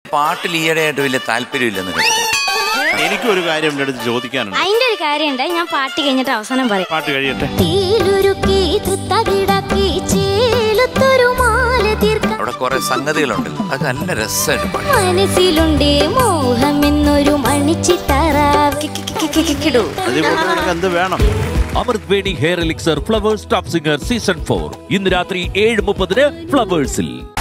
പാട്ടിൽ ഈയിടെയായിട്ട് വലിയ താല്പര്യമില്ലെന്ന് കേട്ടു. എനിക്കൊരു കാര്യം എൻ്റെ അടുത്ത് ചോദിക്കാനുണ്ട്. അതിന്റെ ഒരു കാര്യം ഉണ്ട്, ഞാൻ പാട്ട് കഴിഞ്ഞിട്ട് അവസാനം പറയും. പാട്ട് കഴിയട്ടെ. അവിടെ കുറെ സംഗതികളുണ്ട്, അത് നല്ല രസമായിട്ട് പാടും. മനസ്സിലുണ്ടേ മോഹം എന്നൊരു മണിച്ചിത്തറ. എന്ത് വേണം? Amrut Veni hair elixir Flowers top singer season 4 ഇന്ന് രാത്രി 7:30 ഫ്ലവേഴ്സിൽ.